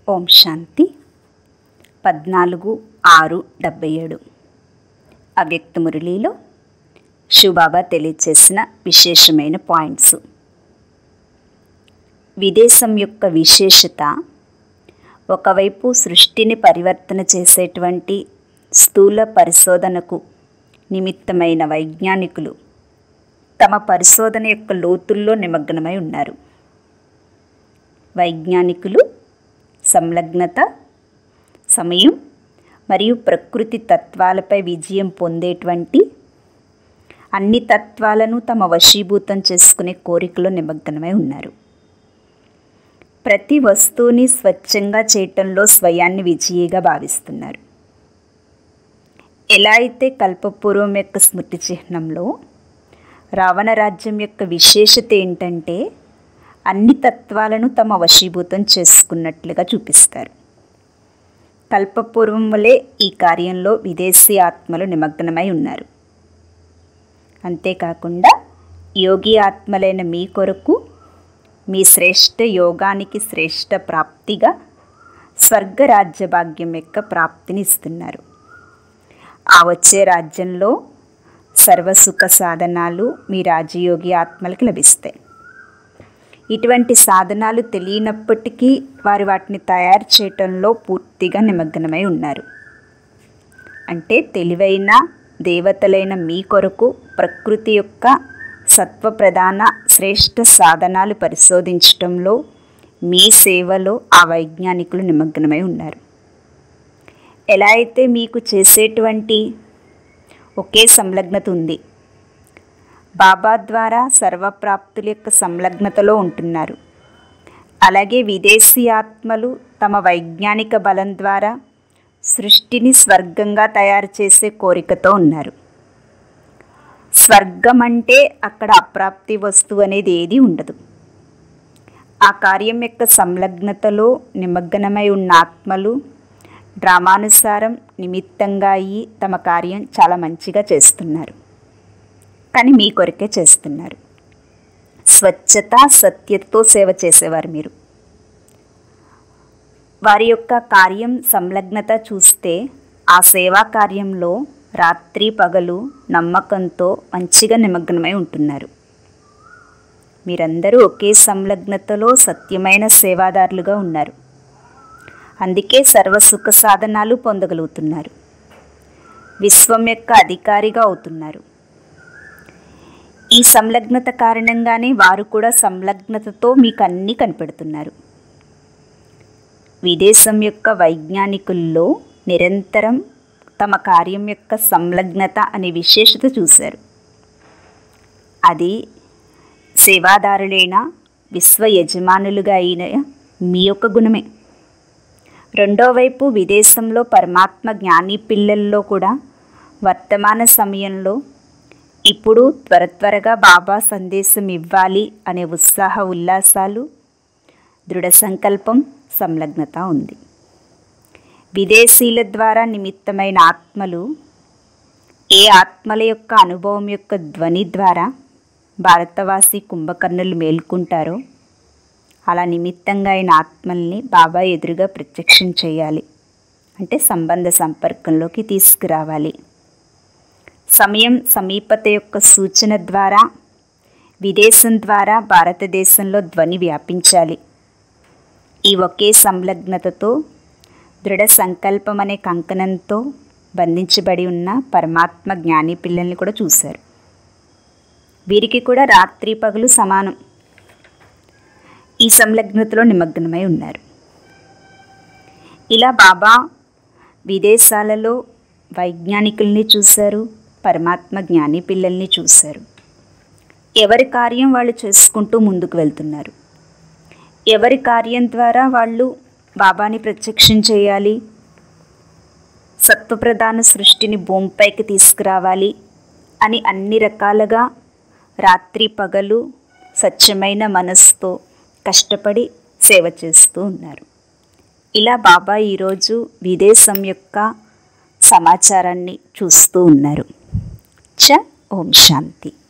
ఓం శాంతి 14/6/77 అవ్యక్త మురళీలో శివబాబా తెలియచేసిన విశేషమైన పాయింట్స్. విదేశం యొక్క విశేషత ఒకవైపు సృష్టిని పరివర్తన చేసేటువంటి స్థూల పరిశోధనకు నిమిత్తమైన వైజ్ఞానికులు తమ పరిశోధన యొక్క లోతుల్లో నిమగ్నమై ఉన్నారు. వైజ్ఞానికులు సంలగ్నత, సమయం మరియు ప్రకృతి తత్వాలపై విజయం పొందేటువంటి అన్ని తత్వాలను తమ వశీభూతం చేసుకునే కోరికలో నిమగ్నమై ఉన్నారు. ప్రతి వస్తువుని స్వచ్ఛంగా చేయటంలో స్వయాన్ని విజయిగా భావిస్తున్నారు. ఎలా అయితే కల్పపూర్వం యొక్క స్మృతి చిహ్నంలో రావణ రాజ్యం యొక్క విశేషత ఏంటంటే అన్ని తత్వాలను తమ వశీభూతం చేసుకున్నట్లుగా చూపిస్తారు. కల్పపూర్వం వలె ఈ కార్యంలో విదేశీ ఆత్మలు నిమగ్నమై ఉన్నారు. అంతేకాకుండా యోగి ఆత్మలైన మీ కొరకు మీ శ్రేష్ఠ యోగానికి శ్రేష్ఠ ప్రాప్తిగా స్వర్గ రాజ్య భాగ్యం యొక్క ప్రాప్తిని ఇస్తున్నారు. ఆ వచ్చే రాజ్యంలో సర్వసుఖ సాధనాలు మీ రాజయోగి ఆత్మలకు లభిస్తాయి. ఇటువంటి సాధనాలు తెలియనప్పటికీ వారు వాటిని తయారు చేయటంలో పూర్తిగా నిమగ్నమై ఉన్నారు. అంటే తెలివైన దేవతలైన మీ కొరకు ప్రకృతి యొక్క సత్వప్రధాన శ్రేష్ఠ సాధనాలు పరిశోధించటంలో మీ సేవలో ఆ వైజ్ఞానికులు నిమగ్నమై ఉన్నారు. ఎలా అయితే మీకు చేసేటువంటి ఒకే సంలగ్నత ఉంది, బాబా ద్వారా సర్వప్రాప్తుల యొక్క సంలగ్నతలో ఉంటున్నారు. అలాగే విదేశీ ఆత్మలు తమ వైజ్ఞానిక బలం ద్వారా సృష్టిని స్వర్గంగా తయారు చేసే కోరికతో ఉన్నారు. స్వర్గం అంటే అక్కడ అప్రాప్తి వస్తువు అనేది ఏది ఉండదు. ఆ కార్యం యొక్క సంలగ్నతలో నిమగ్నమై ఉన్న ఆత్మలు డ్రామానుసారం నిమిత్తంగా అయ్యి తమ కార్యం చాలా మంచిగా చేస్తున్నారు. కానీ మీ కొరకే చేస్తున్నారు. స్వచ్ఛత సత్యతతో సేవ చేసేవారు మీరు. వారి యొక్క కార్యం సంలగ్నత చూస్తే ఆ సేవా కార్యంలో రాత్రి పగలు నమ్మకంతో మంచిగా నిమగ్నమై ఉంటున్నారు. మీరందరూ ఒకే సంలగ్నతలో సత్యమైన సేవాదారులుగా ఉన్నారు. అందుకే సర్వసుఖ సాధనాలు పొందగలుగుతున్నారు. విశ్వం యొక్క అధికారిగా అవుతున్నారు. ఈ సంలగ్నత కారణంగానే వారు కూడా సంలగ్నతతో మీకు అన్నీ కనిపెడుతున్నారు. విదేశం యొక్క వైజ్ఞానికుల్లో నిరంతరం తమ కార్యం యొక్క సంలగ్నత అనే విశేషత చూశారు. అది సేవాదారులైన విశ్వ యజమానులుగా అయిన మీ యొక్క గుణమే. రెండో వైపు విదేశంలో పరమాత్మ జ్ఞాని పిల్లల్లో కూడా వర్తమాన సమయంలో ఇప్పుడు త్వరగా బాబా సందేశం ఇవ్వాలి అనే ఉత్సాహ ఉల్లాసాలు, దృఢ సంకల్పం, సంలగ్నత ఉంది. విదేశీల ద్వారా నిమిత్తమైన ఆత్మలు ఏ ఆత్మల యొక్క అనుభవం యొక్క ధ్వని ద్వారా భారతవాసి కుంభకర్ణులు మేల్కుంటారో అలా నిమిత్తంగా అయిన ఆత్మల్ని బాబా ఎదురుగా ప్రత్యక్షం చేయాలి. అంటే సంబంధ సంపర్కంలోకి తీసుకురావాలి. సమయం సమీపత యొక్క సూచన ద్వారా విదేశం ద్వారా భారతదేశంలో ధ్వని వ్యాపించాలి. ఈ ఒకే సంలగ్నతతో దృఢ సంకల్పం అనే కంకణంతో బంధించబడి ఉన్న పరమాత్మ జ్ఞాని పిల్లల్ని కూడా చూశారు. వీరికి కూడా రాత్రి పగలు సమానం. ఈ సంలగ్నతలో నిమగ్నమై ఉన్నారు. ఇలా బాబా విదేశాలలో వైజ్ఞానికుల్ని చూశారు, పరమాత్మ జ్ఞాని పిల్లల్ని చూశారు. ఎవరి కార్యం వాళ్ళు చేసుకుంటూ ముందుకు వెళ్తున్నారు. ఎవరి కార్యం ద్వారా వాళ్ళు బాబాని ప్రత్యక్షం చేయాలి, సత్వప్రధాన సృష్టిని భూమిపైకి తీసుకురావాలి అని అన్ని రకాలుగా రాత్రి పగలు స్వచ్ఛమైన మనస్సుతో కష్టపడి సేవ చేస్తూ ఉన్నారు. ఇలా బాబా ఈరోజు విదేశం యొక్క సమాచారాన్ని చూస్తూ ఉన్నారు. ఓం శాంతి.